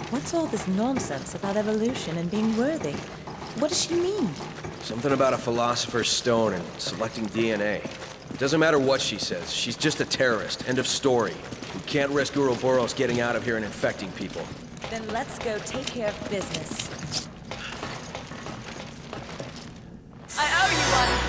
What's all this nonsense about evolution and being worthy? What does she mean? Something about a philosopher's stone and selecting DNA. It doesn't matter what she says, she's just a terrorist. End of story. We can't risk Ouroboros getting out of here and infecting people. Then let's go take care of business. I owe you one!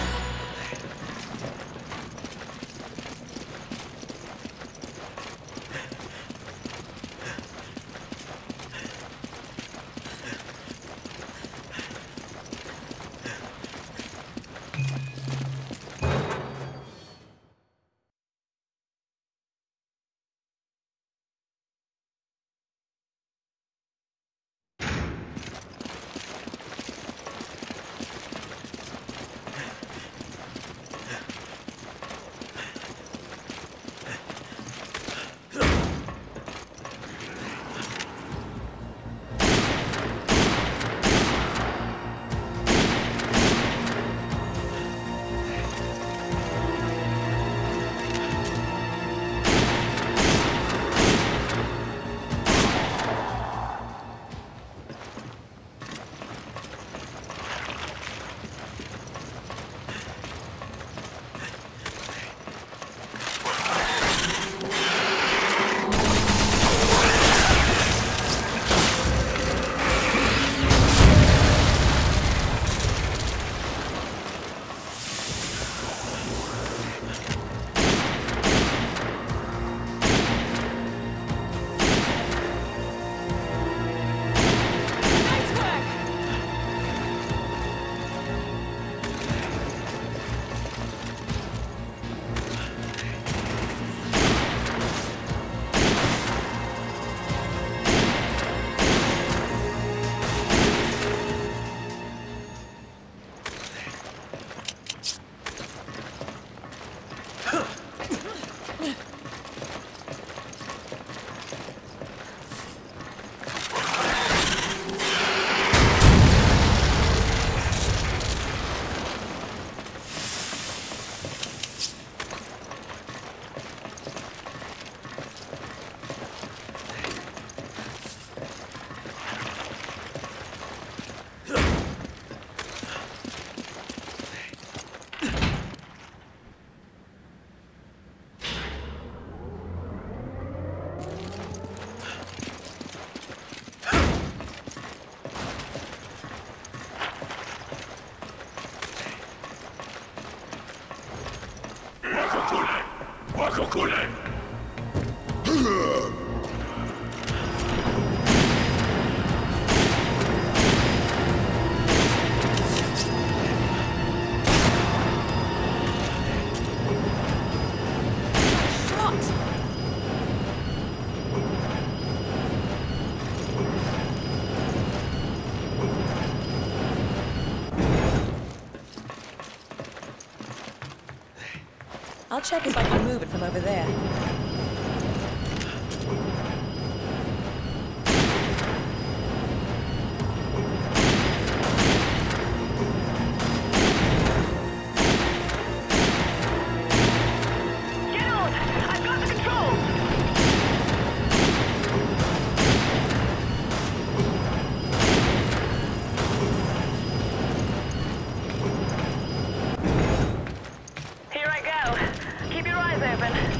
I'll check if I can move it from over there. Get on! I've got the controls! Here I go. Keep your eyes open.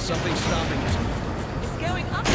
Something's stopping us. It's going up.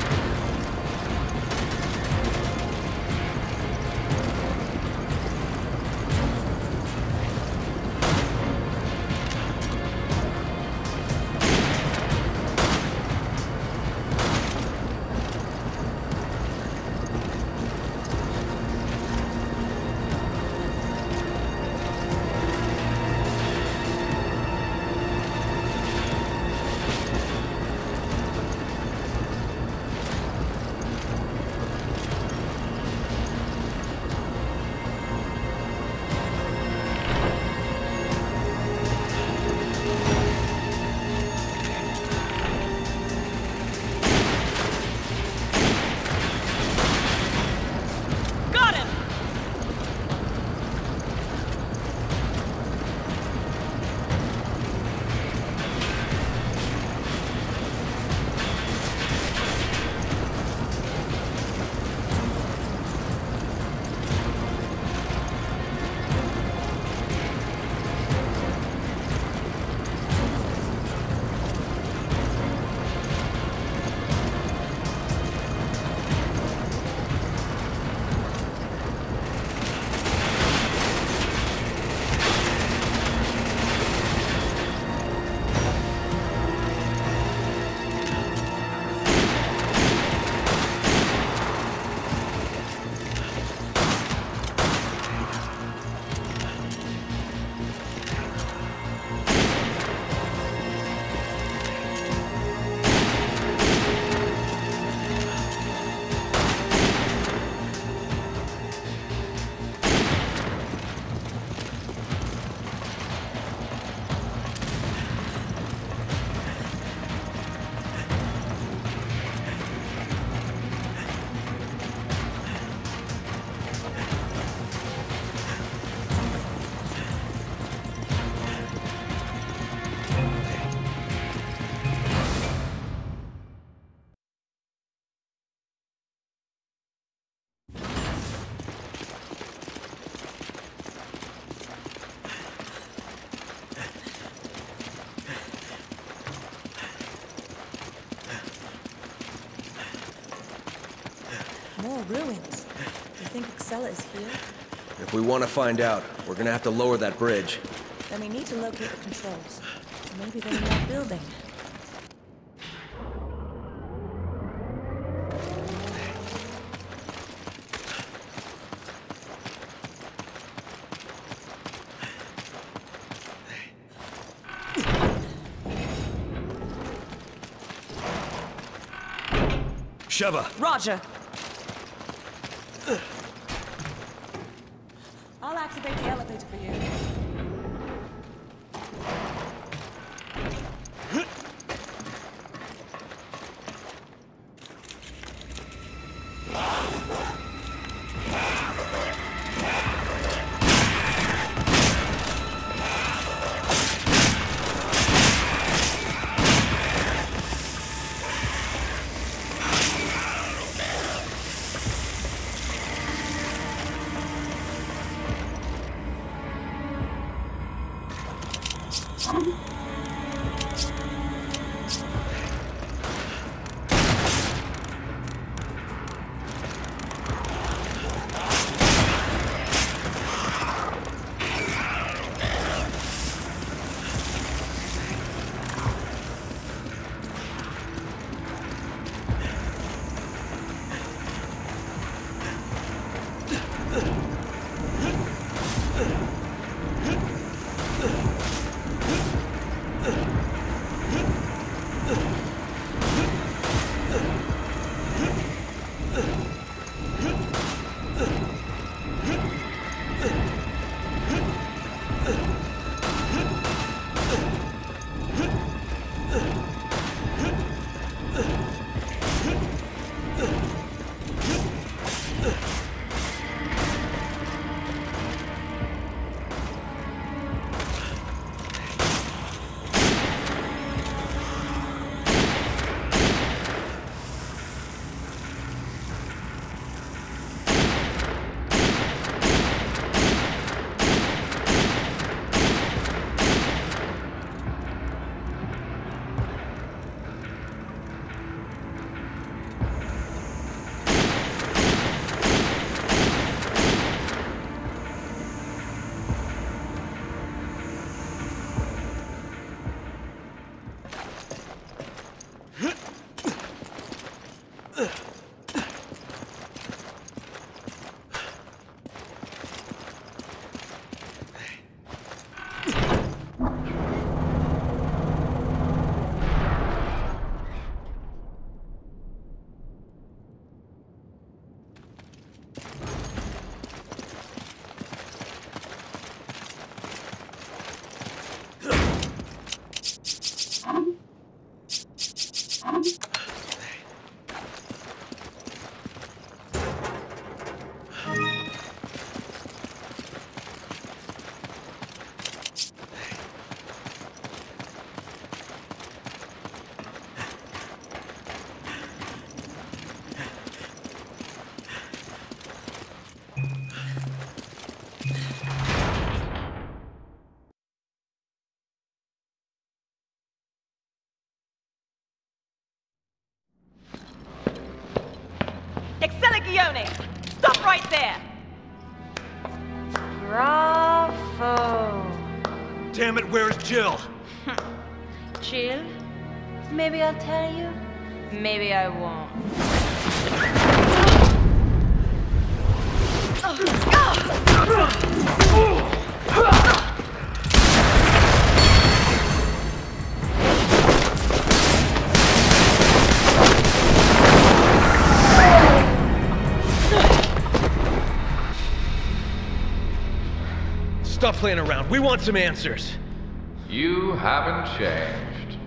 More ruins. Do you think Excella is here? If we want to find out, we're gonna have to lower that bridge. Then we need to locate the controls. Maybe they're in that building. Sheva! Roger! I'll activate the elevator for you. Legione! Stop right there! Bravo! Damn it, where's Jill? Jill? Maybe I'll tell you. Maybe I won't. Stop playing around. We want some answers. You haven't changed.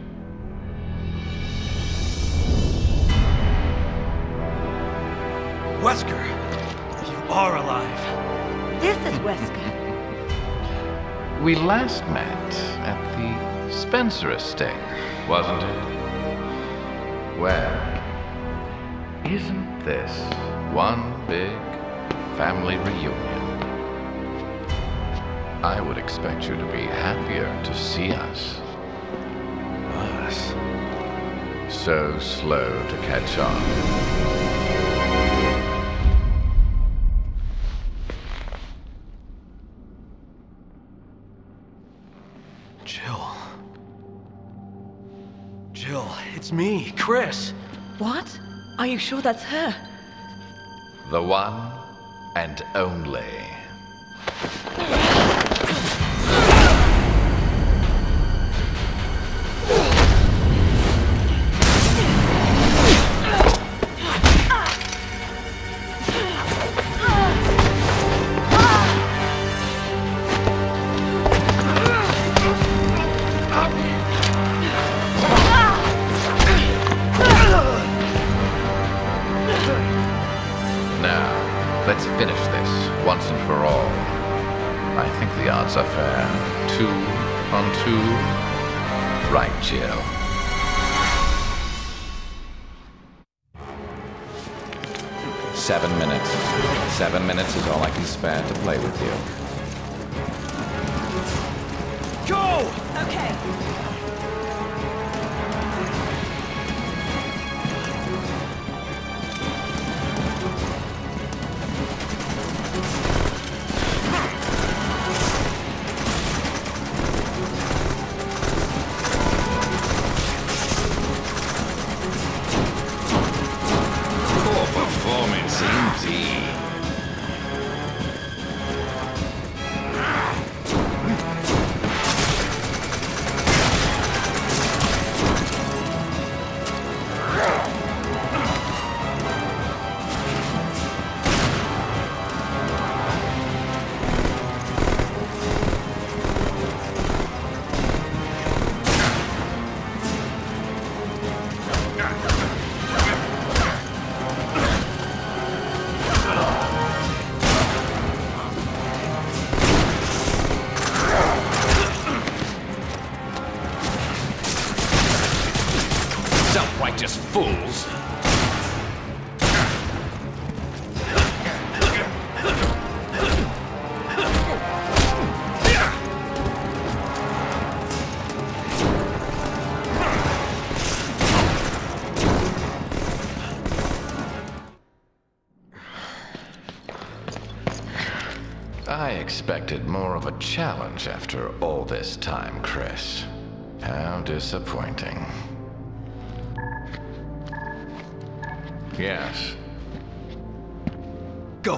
Wesker, you are alive. This is Wesker. We last met at the Spencer estate, wasn't it? Well, isn't this one big family reunion? I would expect you to be happier to see us. Us? So slow to catch on. Jill, it's me, Chris. What? Are you sure that's her? The one and only. Let's finish this once and for all. I think the odds are fair. 2 on 2. Right, Jill. Seven minutes. 7 minutes is all I can spare to play with you. Go! Okay. Self-righteous fools! I expected more of a challenge after all this time, Chris. How disappointing. Yes. Go.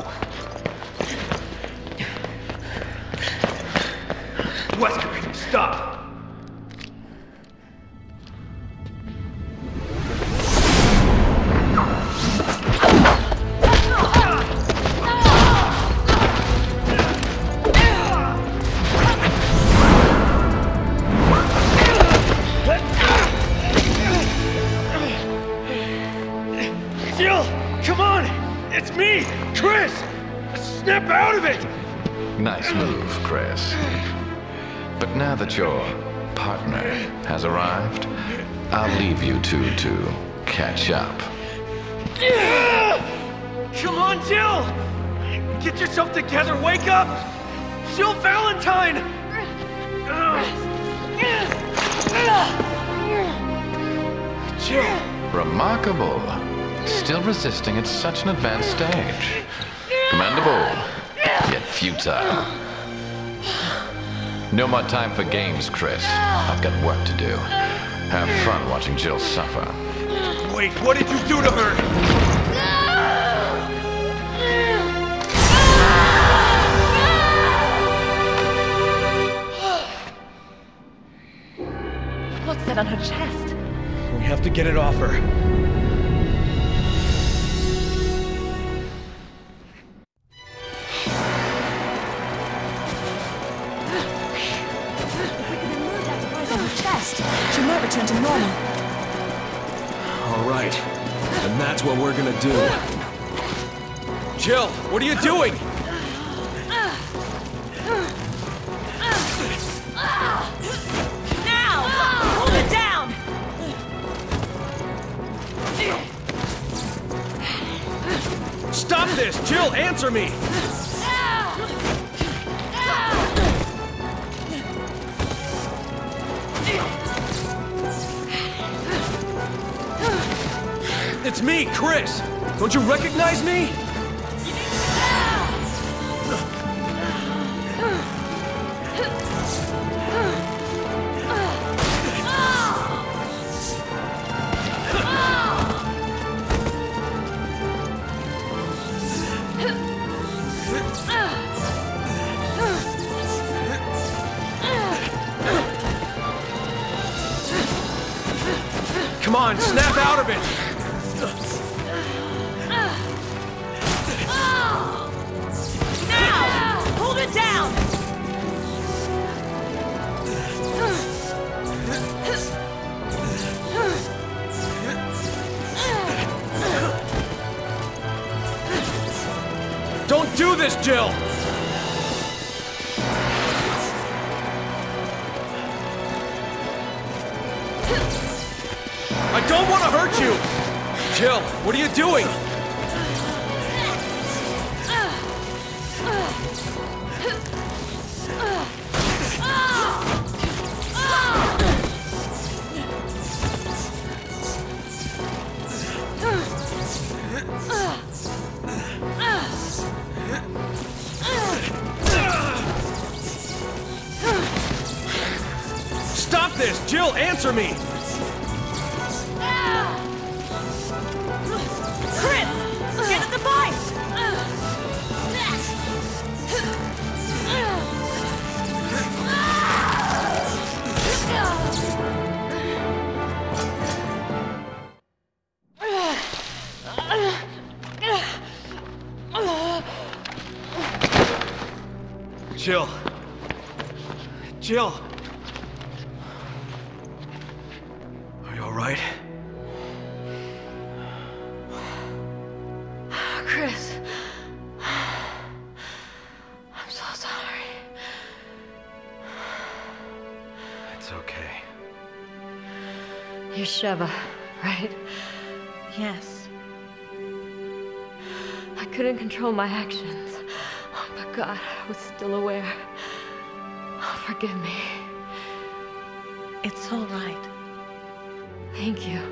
Wesker, stop. Jill, come on! It's me, Chris! Snap out of it! Nice move, Chris. But now that your partner has arrived, I'll leave you two to catch up. Come on, Jill! Get yourself together, wake up! Jill Valentine! Jill! Remarkable. Still resisting at such an advanced stage. Commendable, yet futile. No more time for games, Chris. I've got work to do. Have fun watching Jill suffer. Wait, what did you do to her? What's that on her chest? We have to get it off her. She might return to normal. All right, and that's what we're gonna do. Jill, what are you doing? Now! Hold it down! Stop this! Jill, answer me! It's me, Chris! Don't you recognize me? Come on, snap out of it! Hold it down! Don't do this, Jill! I don't want to hurt you! Jill, what are you doing? Stop this! Jill, answer me! Chris! Get at the bike! Jill. Jill. Are you all right? Chris. I'm so sorry. It's okay. You're Sheva, right? Yes. I couldn't control my actions. But God, I was still aware. Oh, forgive me. It's all right. Thank you.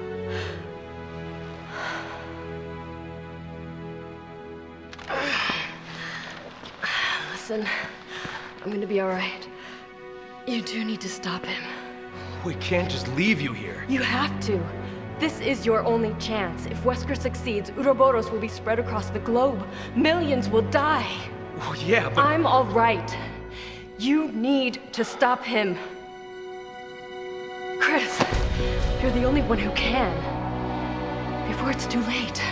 Listen, I'm gonna be all right. You do need to stop him. We can't just leave you here. You have to. This is your only chance. If Wesker succeeds, Uroboros will be spread across the globe. Millions will die. Oh, yeah, but... I'm all right. You need to stop him. Chris, you're the only one who can. Before it's too late.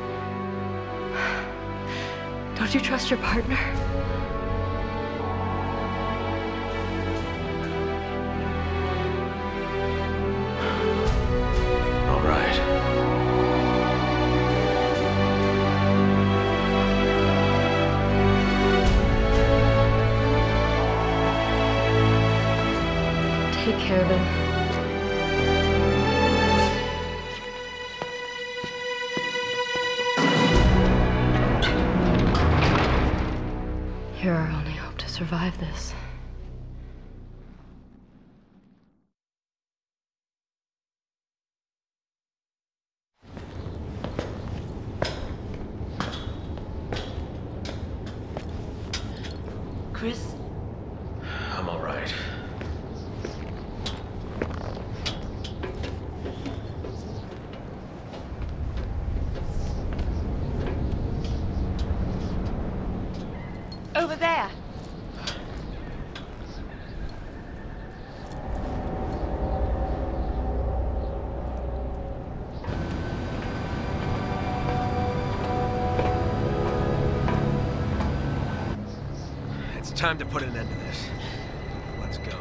Don't you trust your partner? All right. Take care of him. You're our only hope to survive this. I'm all right. Over there. It's time to put an end to this. Let's go.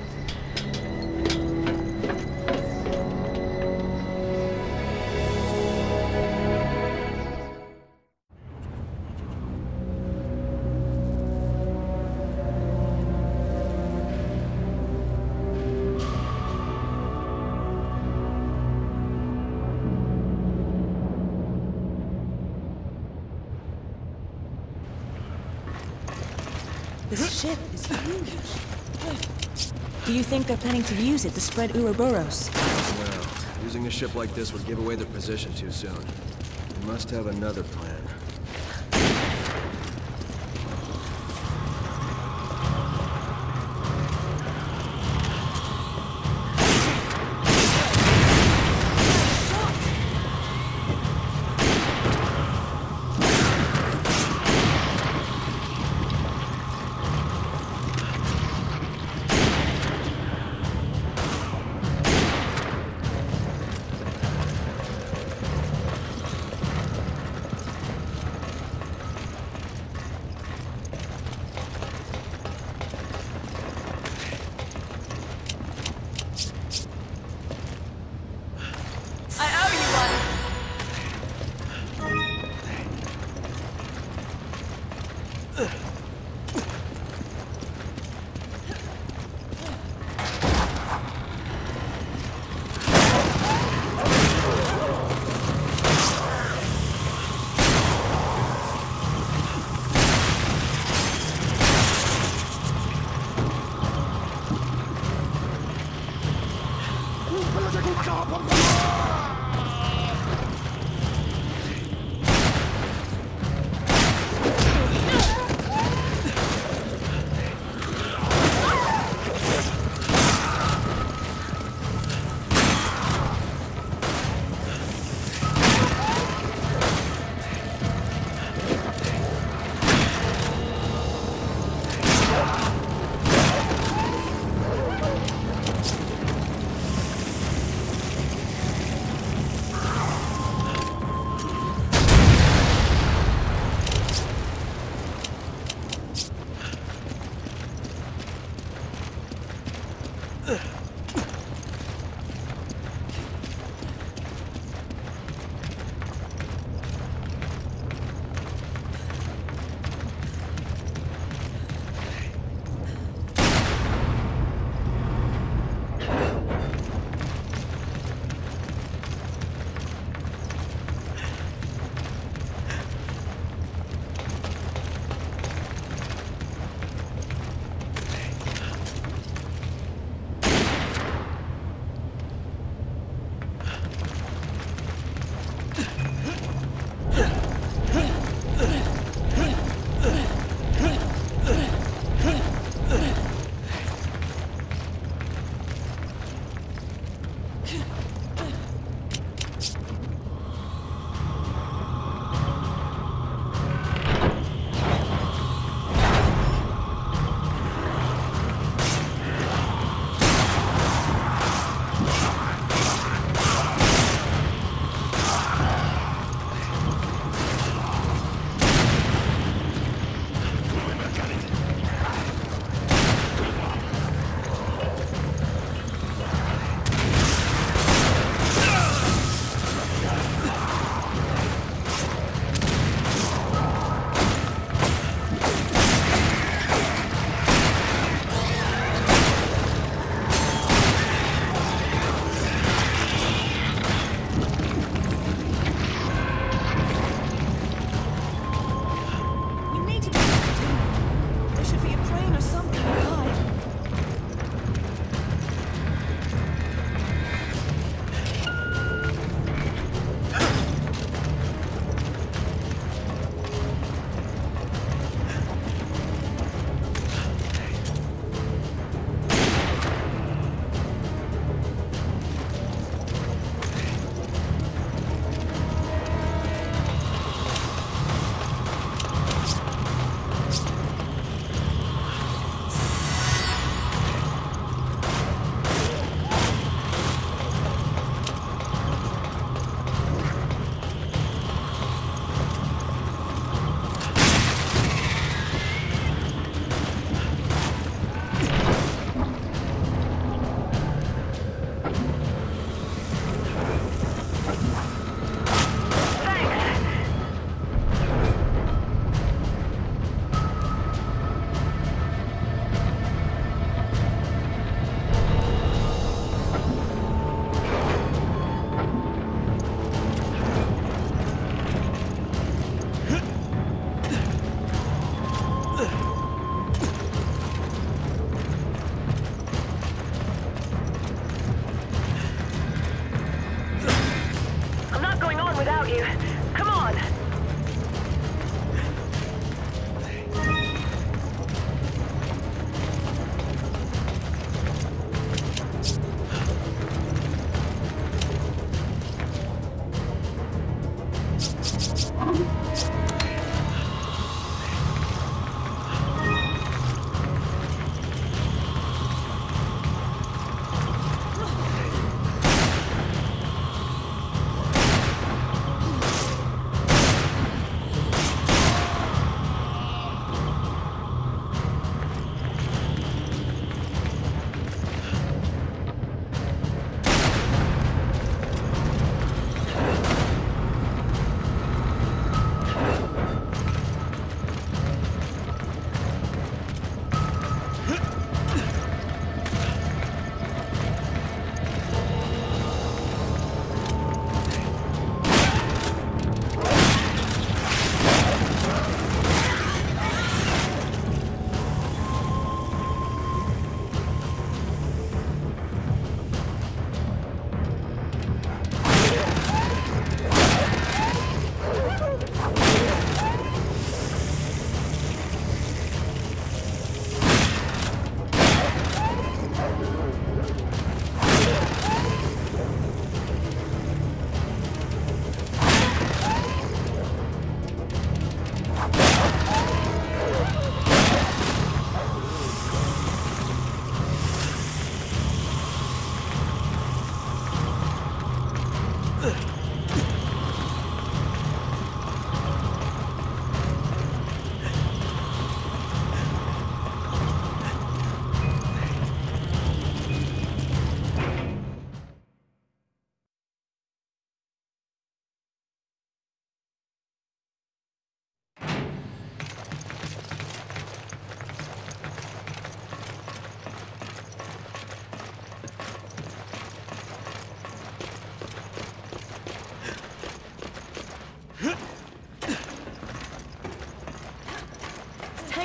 This ship is huge. Do you think they're planning to use it to spread Ouroboros? No, using a ship like this would give away their position too soon. They must have another plan.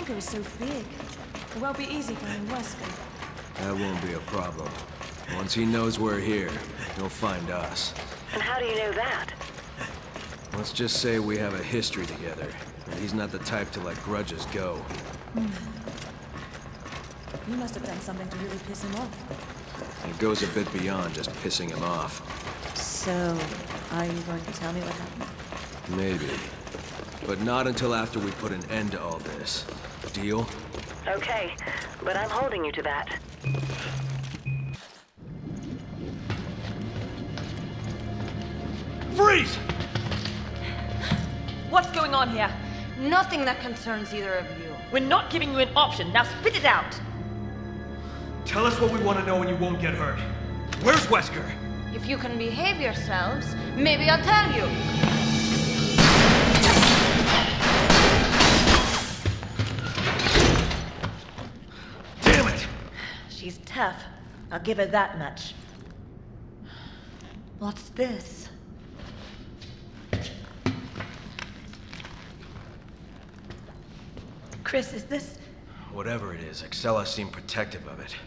bunker is so big. It won't be easy finding Wesker. That won't be a problem. Once he knows we're here, he'll find us. And how do you know that? Let's just say we have a history together, and he's not the type to let grudges go. You must have done something to really piss him off. It goes a bit beyond just pissing him off. So, are you going to tell me what happened? Maybe. But not until after we put an end to all this. Deal? Okay, but I'm holding you to that. Freeze! What's going on here? Nothing that concerns either of you. We're not giving you an option. Now spit it out. Tell us what we want to know and you won't get hurt. Where's Wesker? If you can behave yourselves, maybe I'll tell you. Damn it! She's tough. I'll give her that much. What's this? Chris, is this... Whatever it is, Excella seemed protective of it.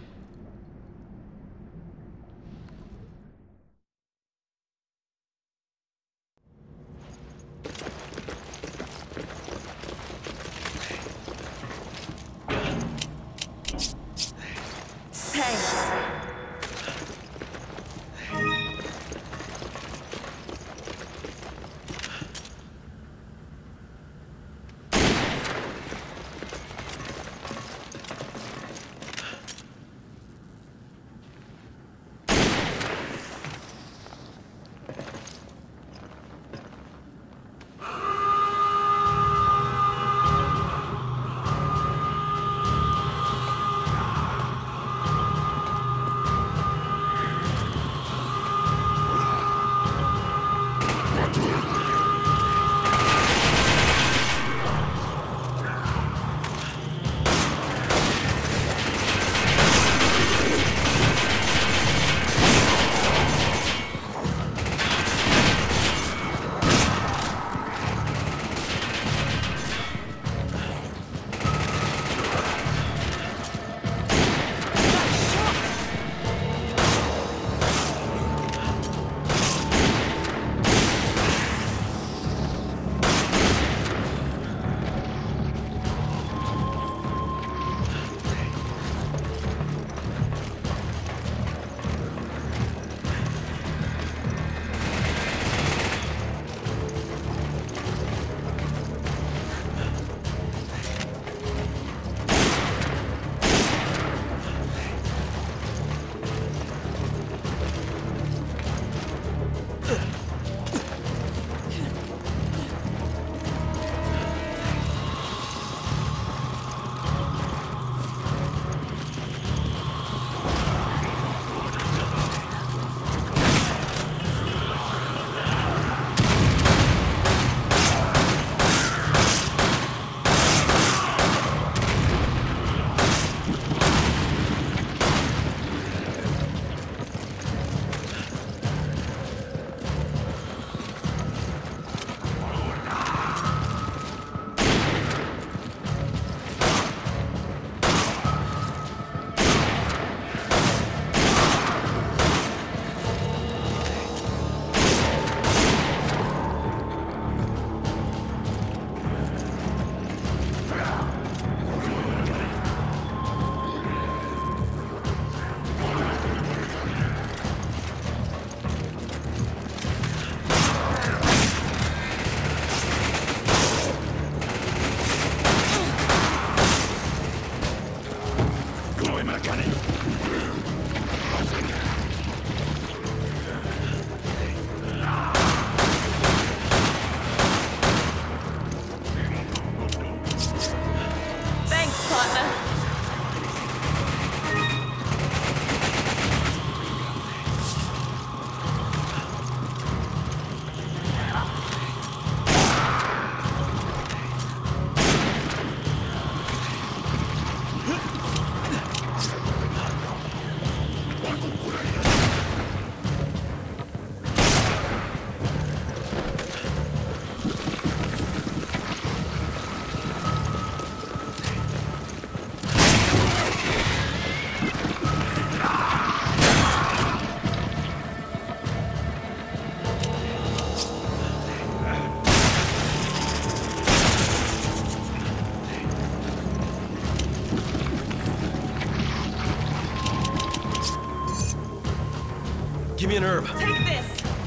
Give me an herb. Take this!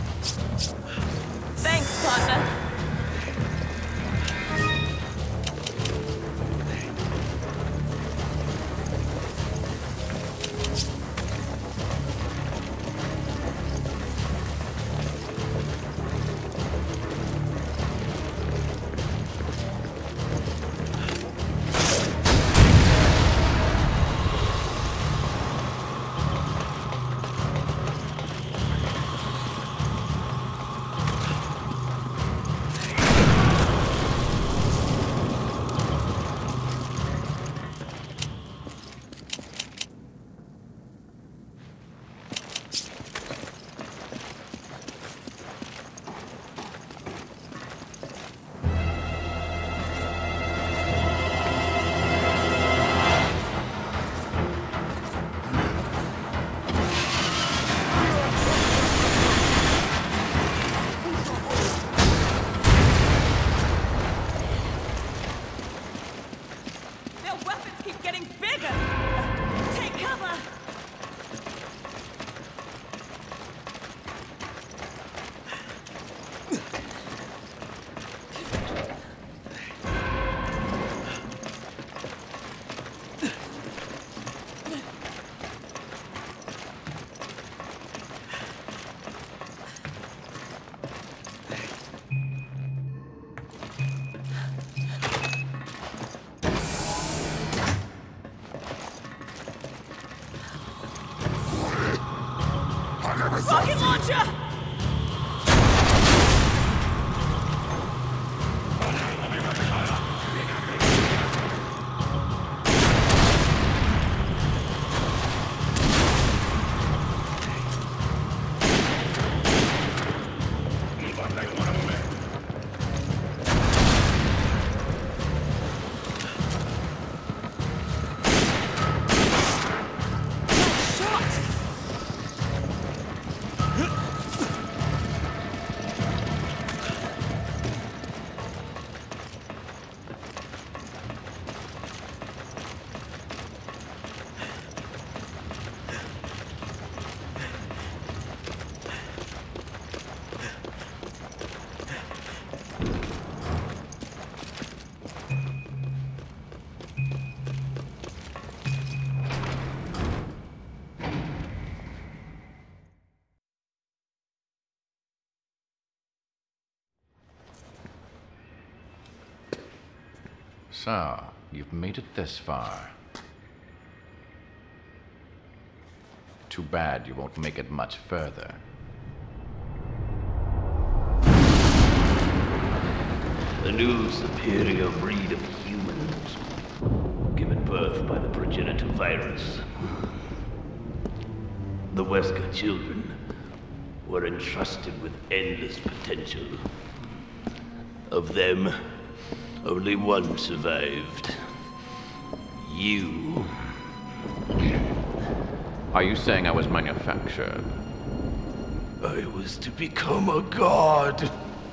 Thanks, partner. Rocket launcher! So, you've made it this far. Too bad you won't make it much further. A new superior breed of humans, given birth by the progenitor virus. The Wesker children were entrusted with endless potential. Of them, only one survived. You. Are you saying I was manufactured? I was to become a god.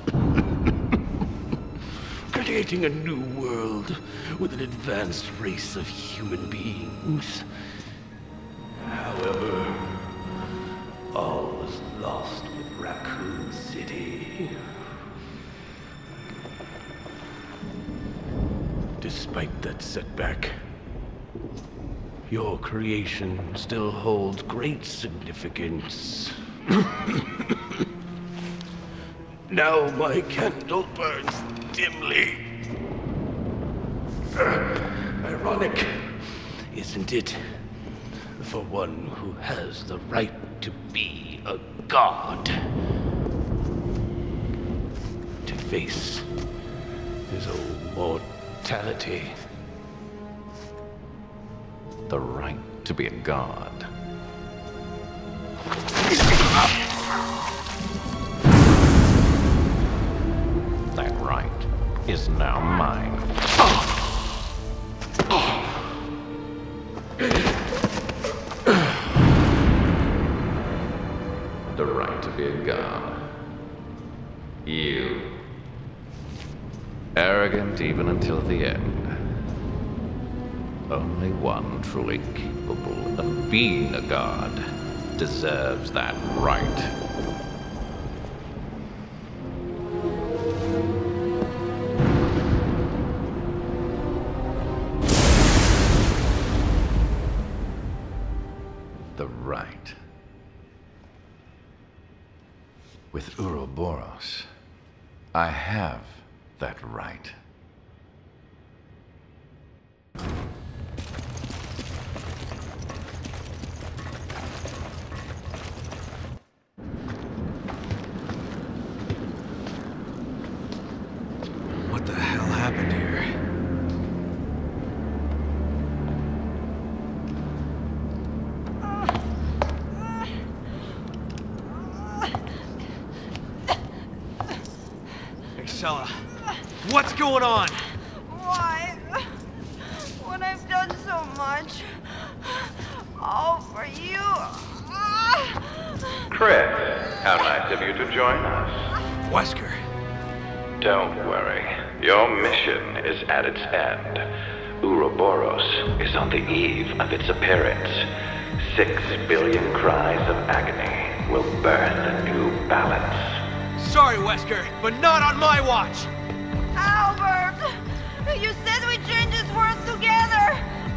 Creating a new world with an advanced race of human beings. However, all was lost with Raccoon City. Despite that setback, your creation still holds great significance. Now my candle burns dimly. Ironic, isn't it? For one who has the right to be a god. To face his own mortality. The right to be a god. That right is now mine. The right to be a god. You. Arrogant even until the end. Only one truly capable of being a god. deserves that right. The right. With Uroboros, I have that right. What the hell happened here? Excella, what's going on? Why? When I've done so much, all for you. Chris, how nice of you to join us. Wesker. Don't worry. Your mission is at its end. Uroboros is on the eve of its appearance. 6 billion cries of agony will birth a new balance. Sorry, Wesker, but not on my watch! Albert! You said we change this world together!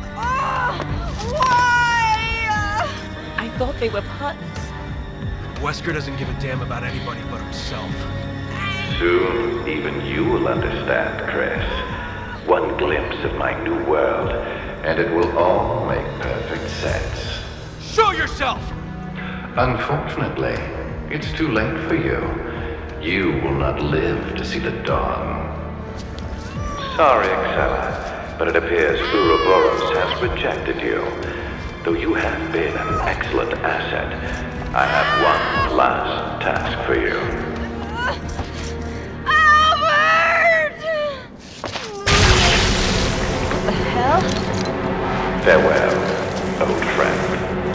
Why? I thought they were partners. Wesker doesn't give a damn about anybody but himself. Soon, even you will understand, Chris. One glimpse of my new world, and it will all make perfect sense. Show yourself! Unfortunately, it's too late for you. You will not live to see the dawn. Sorry, Excella, but it appears Uroboros has rejected you. Though you have been an excellent asset, I have one last task for you. Albert! What the hell? Farewell, old friend.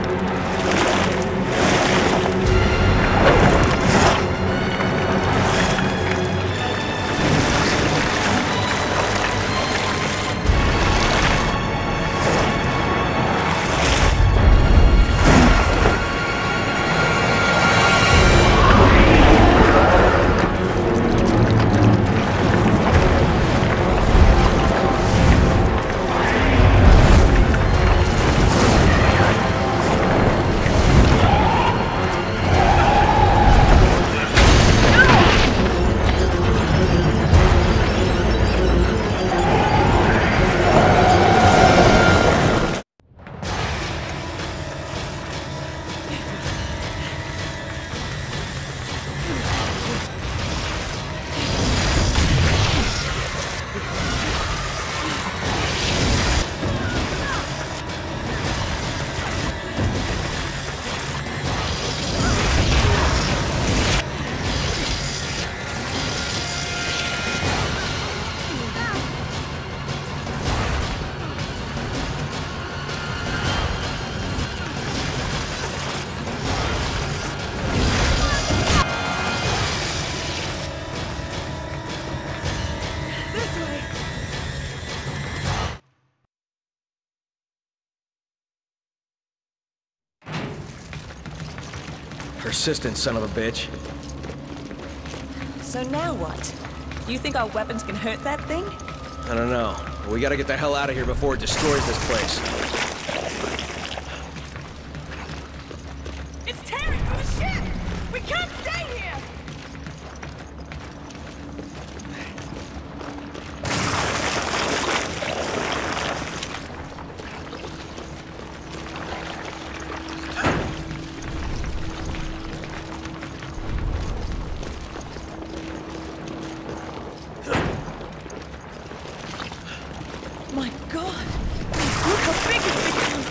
Persistent son of a bitch. So now what? You think our weapons can hurt that thing? I don't know. We gotta get the hell out of here before it destroys this place. It's tearing through the ship! We can't stay here! My God! Look how big it's become!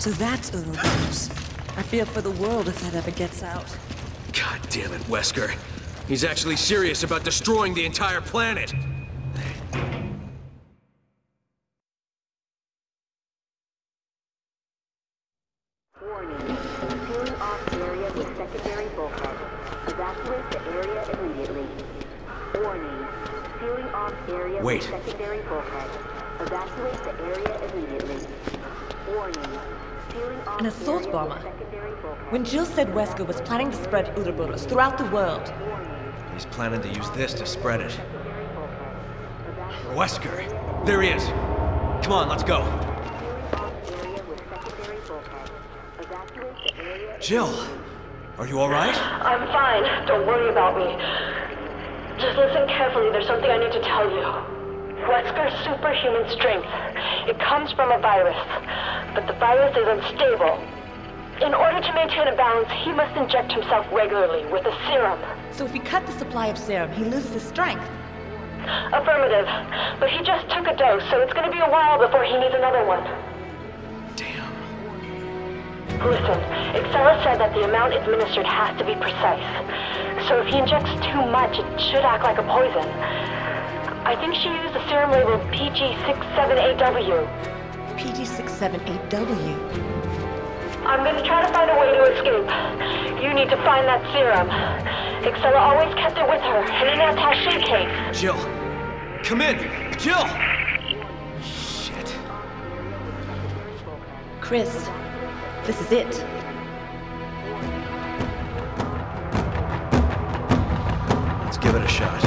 So that's Uroboros. I fear for the world if that ever gets out. God damn it, Wesker. He's actually serious about destroying the entire planet. Warning. Sealing off area with secondary bulkhead. Evacuate the area immediately. Warning. Sealing off area Wait. with secondary bulkhead. Evacuate the area immediately. Warning. Sealing off An assault area bomber. with secondary bulkhead. When Jill said Wesker was planning to spread Uroboros throughout the world, He's planning to use this to spread it. Wesker! There he is! Come on, let's go. Jill! Are you alright? I'm fine. Don't worry about me. Just listen carefully. There's something I need to tell you. Wesker's superhuman strength. It comes from a virus. But the virus is unstable. In order to maintain a balance, he must inject himself regularly with a serum. so if we cut the supply of serum, he loses his strength. Affirmative. But he just took a dose, so it's gonna be a while before he needs another one. Damn. Listen, Excella said that the amount administered has to be precise. So if he injects too much, it should act like a poison. I think she used the serum labeled PG67AW. PG67AW. I'm gonna try to find a way to escape. You need to find that serum. Excella always kept it with her, in an attaché case. Jill! Come in! Jill! Shit. Chris, this is it. Let's give it a shot.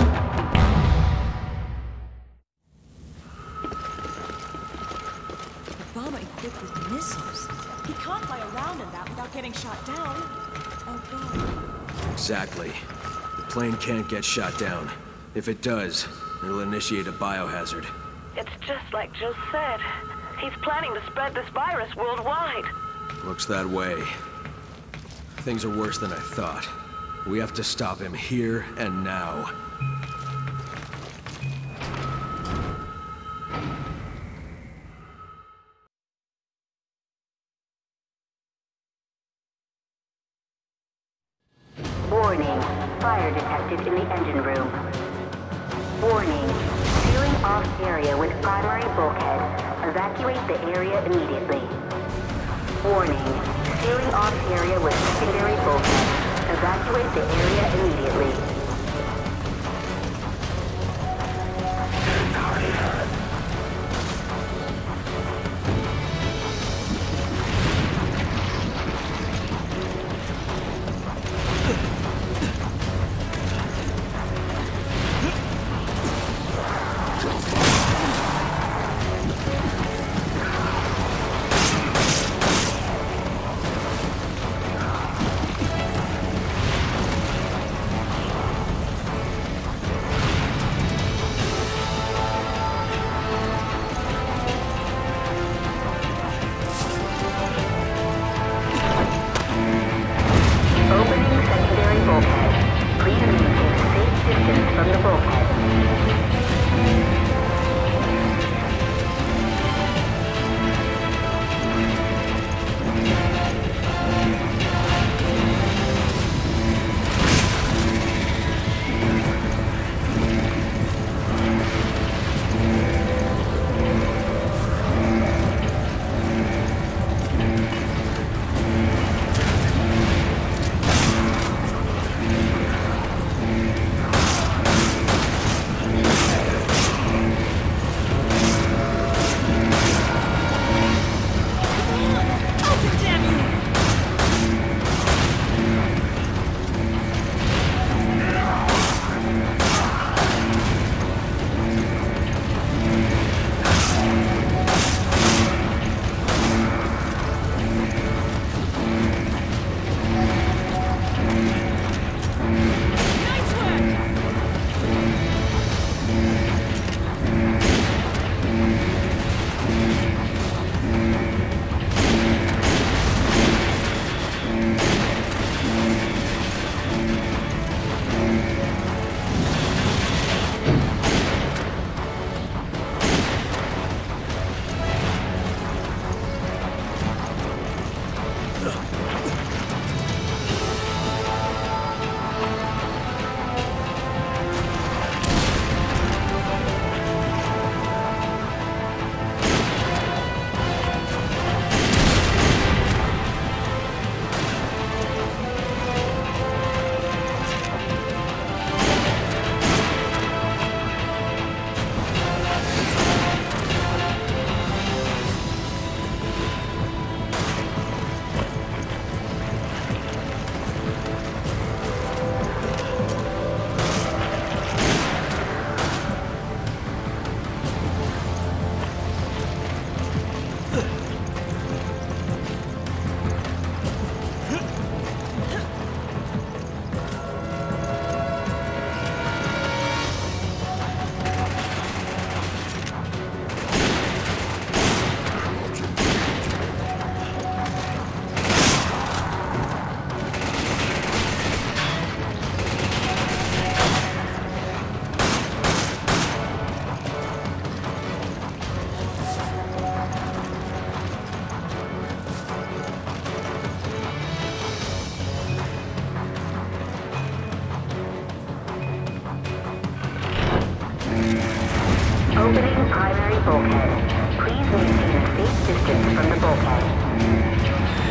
A bomber equipped with missiles. He can't fly around in that without getting shot down. Oh god. Exactly. The plane can't get shot down. If it does, it'll initiate a biohazard. It's just like Jill said. He's planning to spread this virus worldwide. Looks that way. Things are worse than I thought. We have to stop him here and now. Warning. Fire detected in the engine room. Warning. Sealing off area with primary bulkhead. Evacuate the area immediately. Warning. Sealing off area with secondary bulkhead. Evacuate the area immediately. Opening secondary bulkhead. Please maintain a safe distance from the bulkhead. primary bulkhead. Please maintain a safe distance from the bulkhead.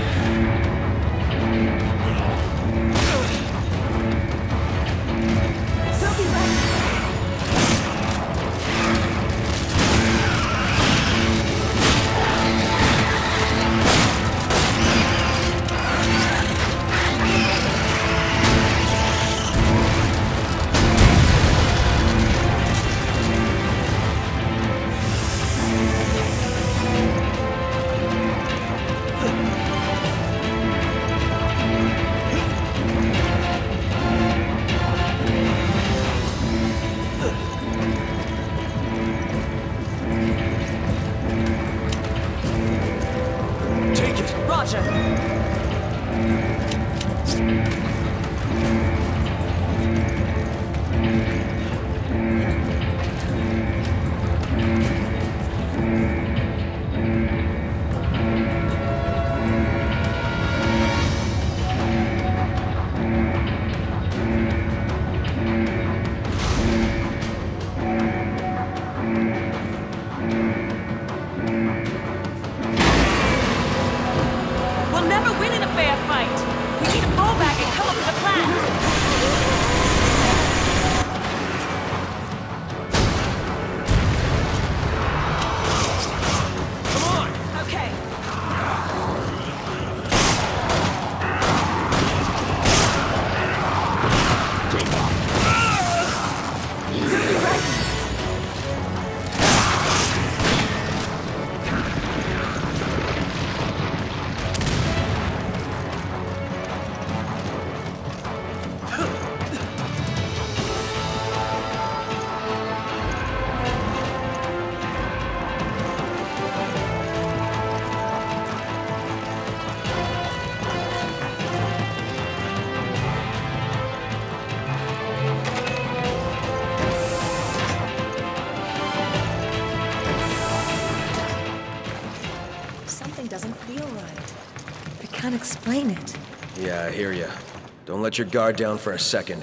Doesn't feel right. I can't explain it. Yeah, I hear ya. Don't let your guard down for a second.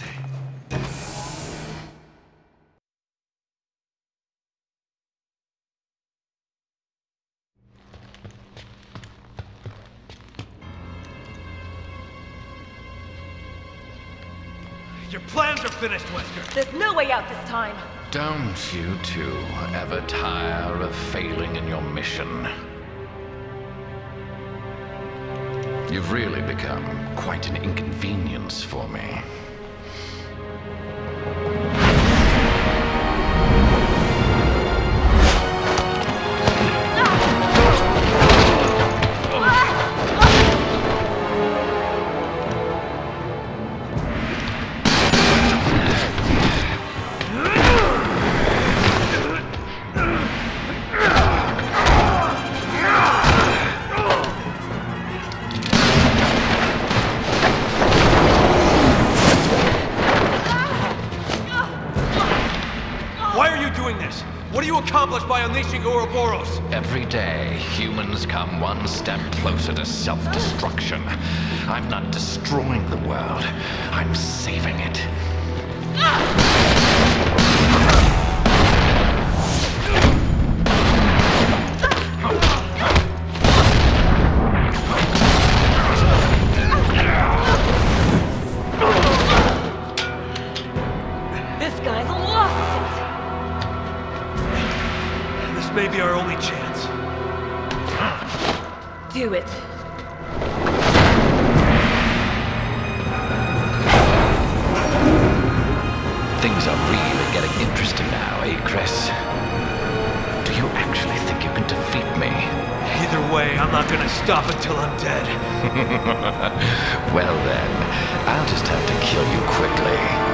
Your plans are finished, Wesker. There's no way out this time. Don't you two ever tire of failing in your mission? You've really become quite an inconvenience for me. By unleashing Ouroboros. Every day, humans come one step closer to self-destruction. I'm not destroying the world. I'm saving it. This guy's lost it. May be our only chance. Do it. Things are really getting interesting now, eh, Chris? Do you actually think you can defeat me? Either way, I'm not gonna stop until I'm dead. Well then, I'll just have to kill you quickly.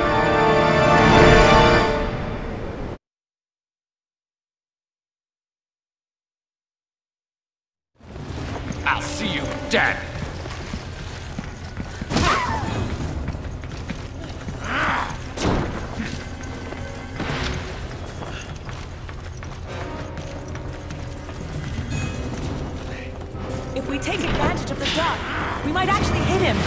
I'll see you dead! If we take advantage of the dark, we might actually hit him.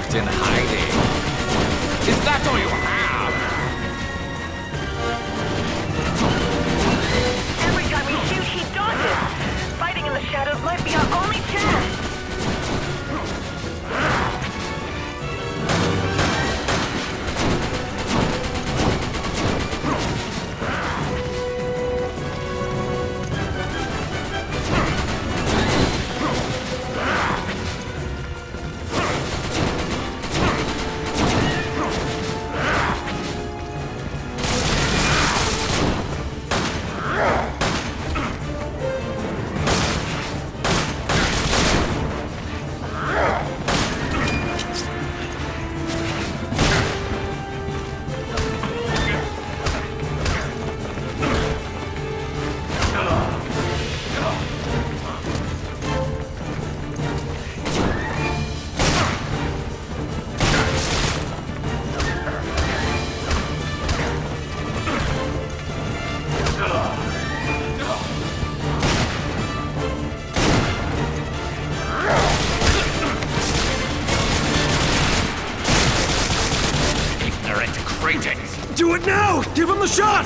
strength in hiding. Is that all you have? Every time we shoot, he dodges. Fighting in the shadows might be our only chance. Do it now! Give him the shot!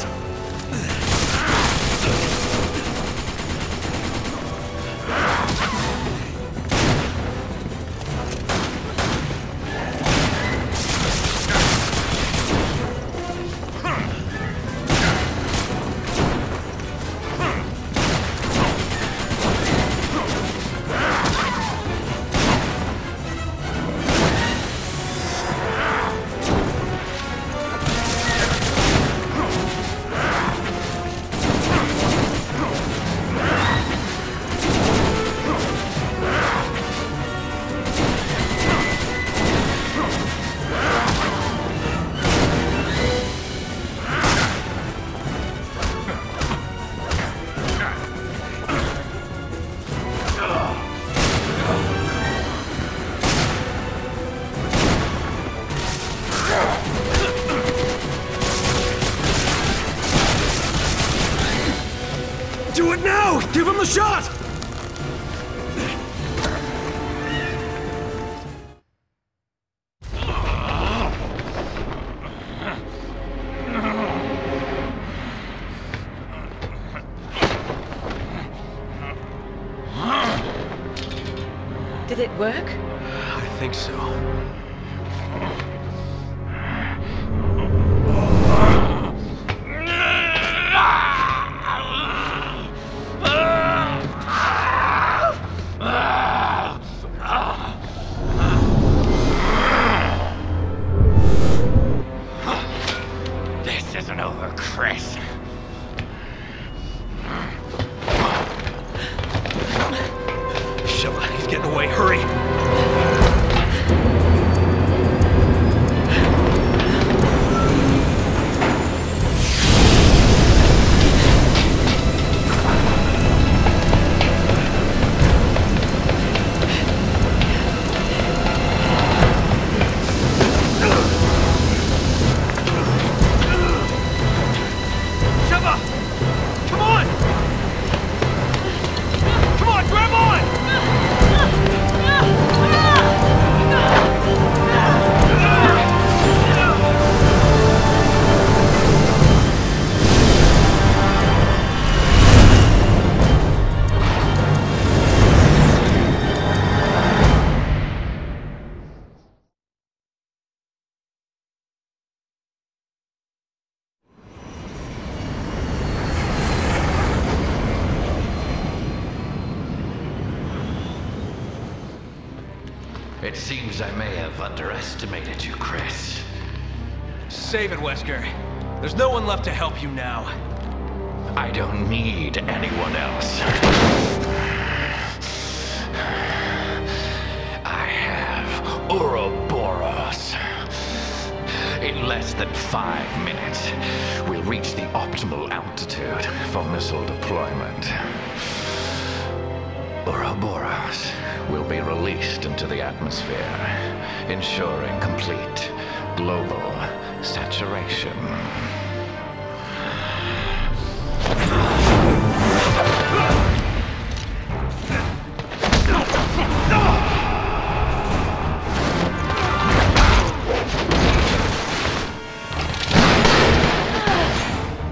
Do it now! Give him the shot! Did it work? I think so. This isn't over, Chris. Sheva, he's getting away. Hurry! It seems I may have underestimated you, Chris. Save it, Wesker. There's no one left to help you now. I don't need anyone else. I have Ouroboros. In less than 5 minutes, we'll reach the optimal altitude for missile deployment. Ouroboros will be released into the atmosphere, ensuring complete global saturation.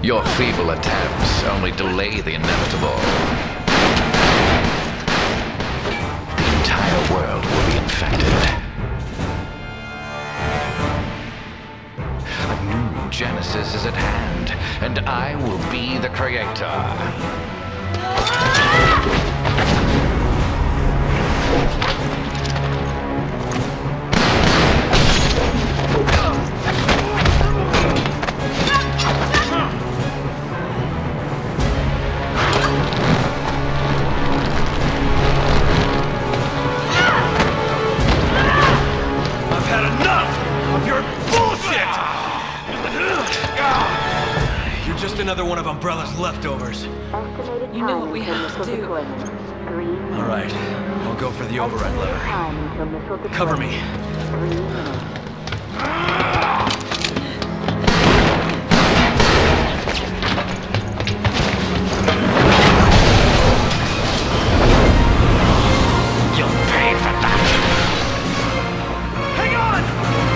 Your feeble attempts only delay the inevitable. The entire world will be infected. A new Genesis is at hand, and I will be the creator. Another one of Umbrella's leftovers. You know what we have to do. All right, I'll go for the override lever. Cover me. You'll pay for that. Hang on!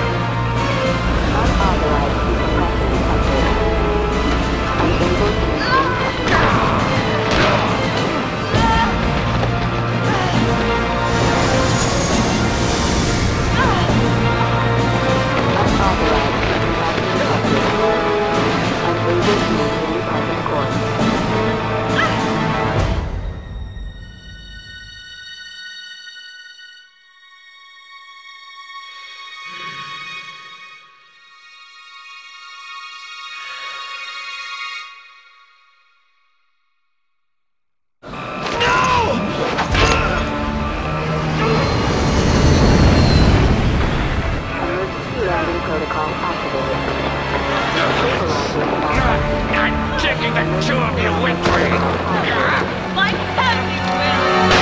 I'm taking the two of you with me. Like hell you will!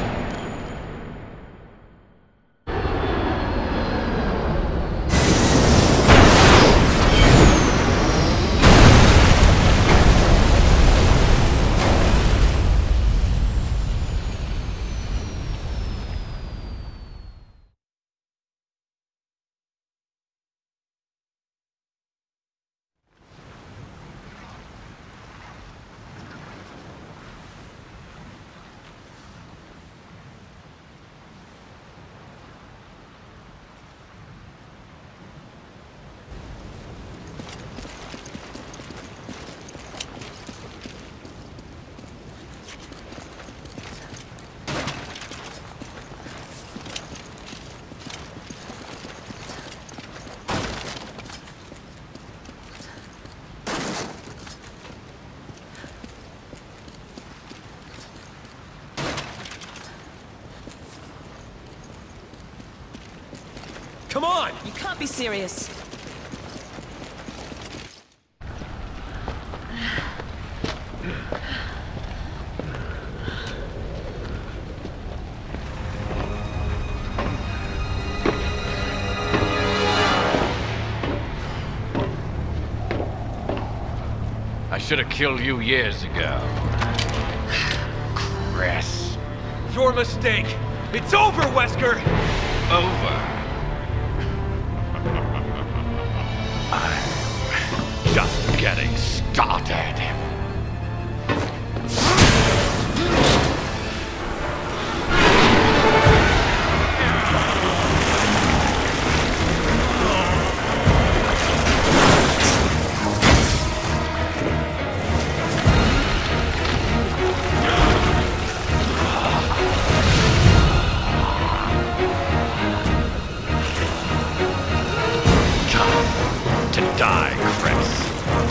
Come on! You can't be serious. I should have killed you years ago. Chris. Your mistake. It's over, Wesker! Over. I'm just getting started. To die, Chris.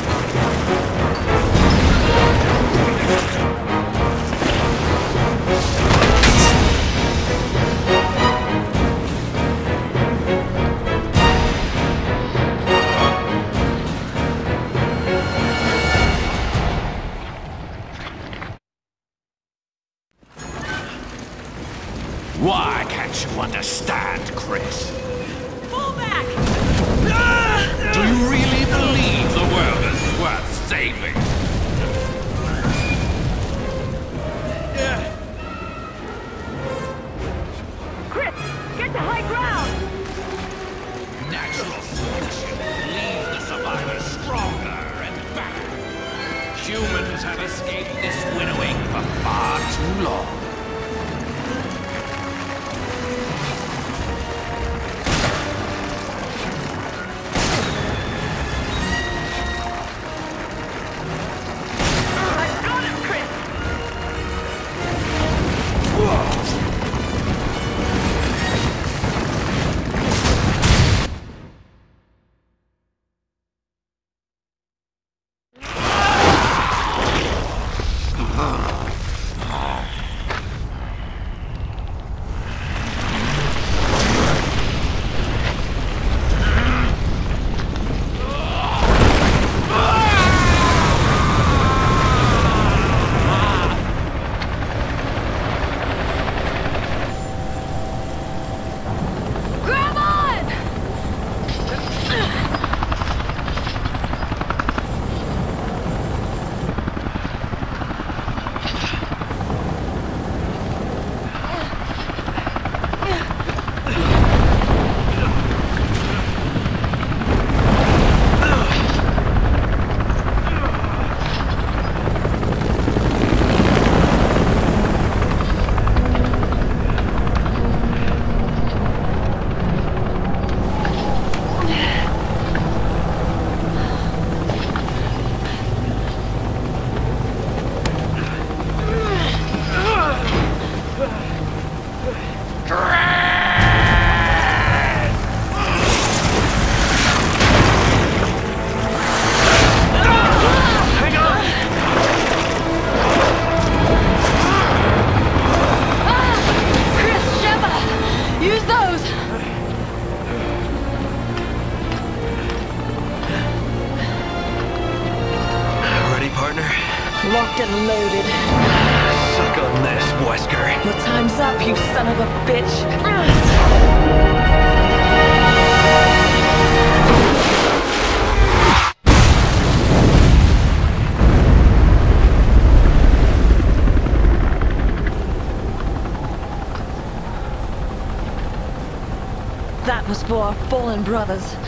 Why can't you understand, Chris? Fall back! Do you really believe the world is worth saving? Chris, get to high ground! Natural selection leaves the survivors stronger and better. Humans have escaped this winnowing for far too long. Locked and loaded. Suck on this, Wesker. Your time's up, you son of a bitch. That was for our fallen brothers.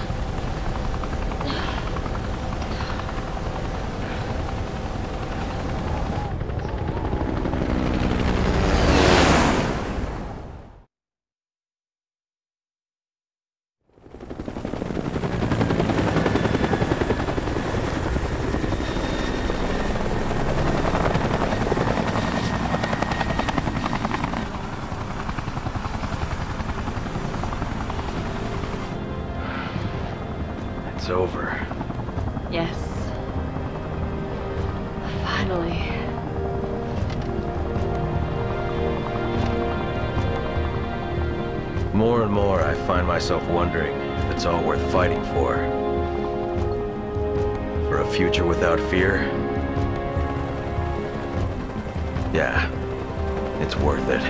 It's over. Yes. Finally. More and more, I find myself wondering if it's all worth fighting for. For a future without fear? Yeah, it's worth it.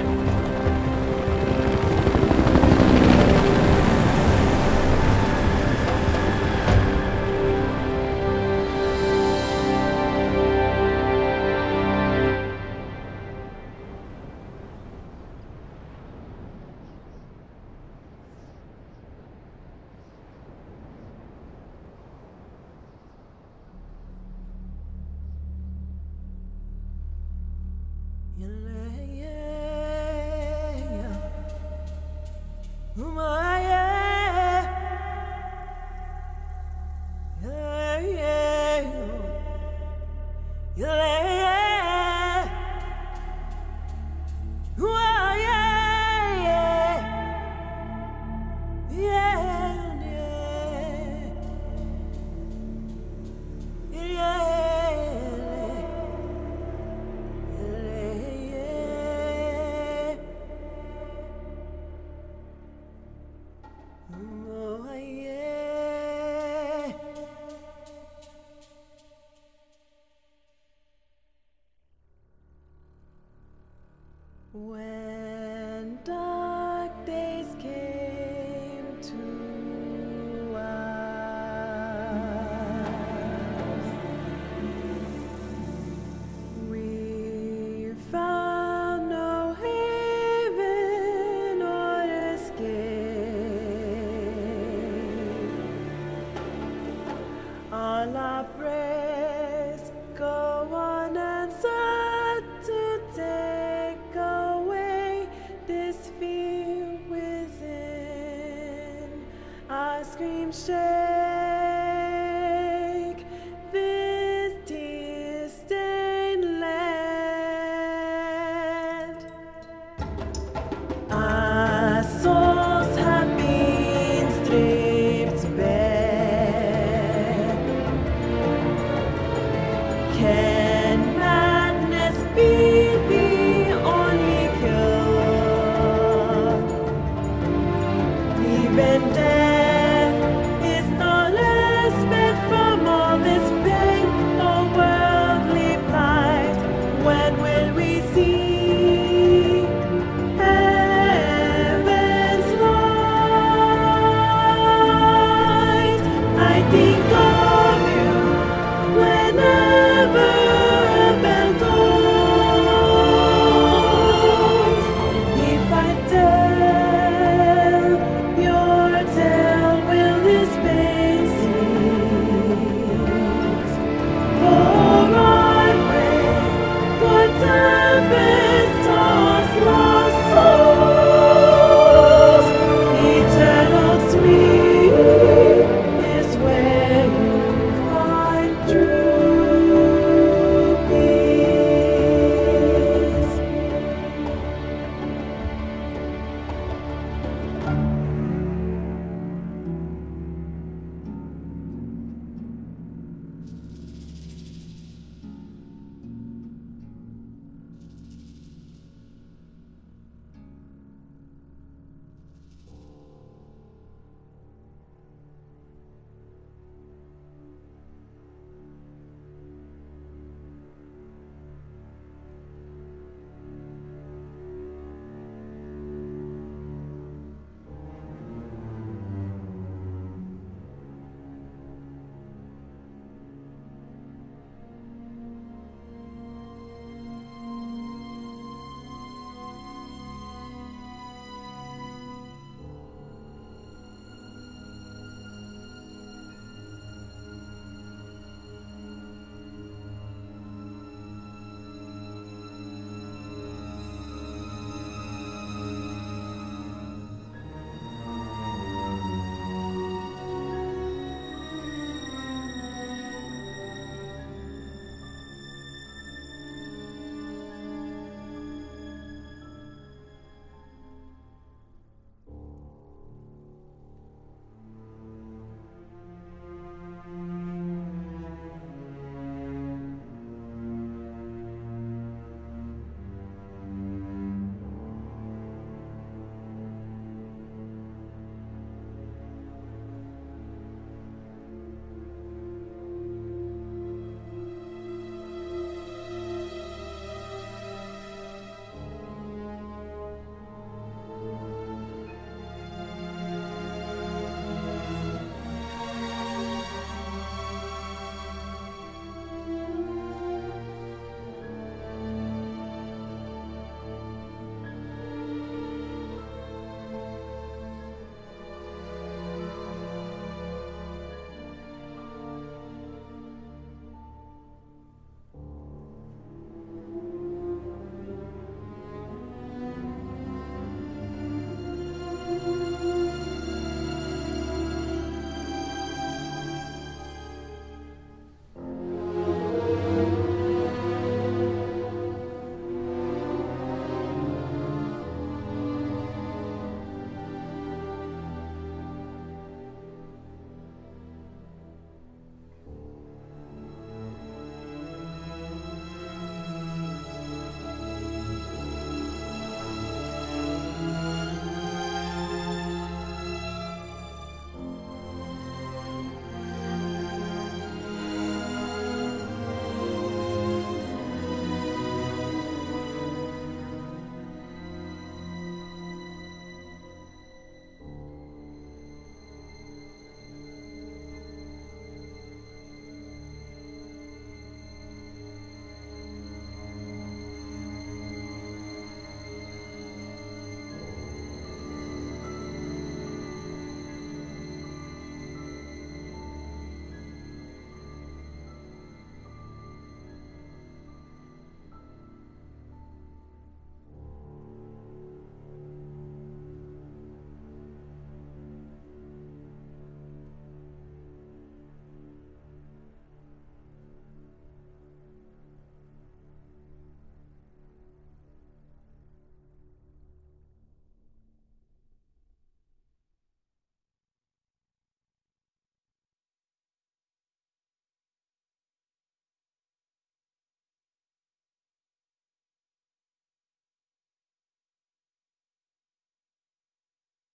When dark days came to us, we found no haven or escape. All our praise goes scream straight.